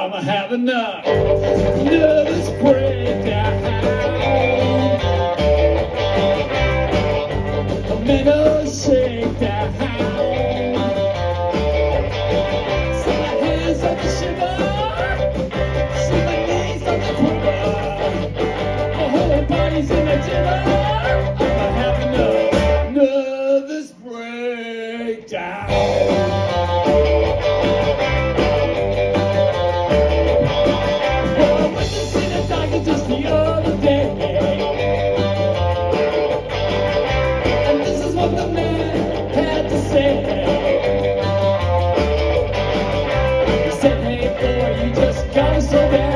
I'm having a nervous breakdown. I'm in a shakedown. See my hands on the shiver, see my knees on the quiver, my whole body's in a jitter. I'm having a nervous breakdown. Just the other day, and this is what the man had to say. He said, hey boy, you just got me so bad.